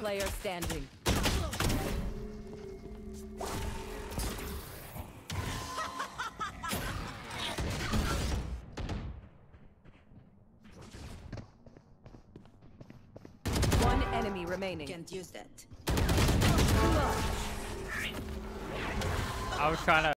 player standing. One enemy remaining. Can't use that. I was trying to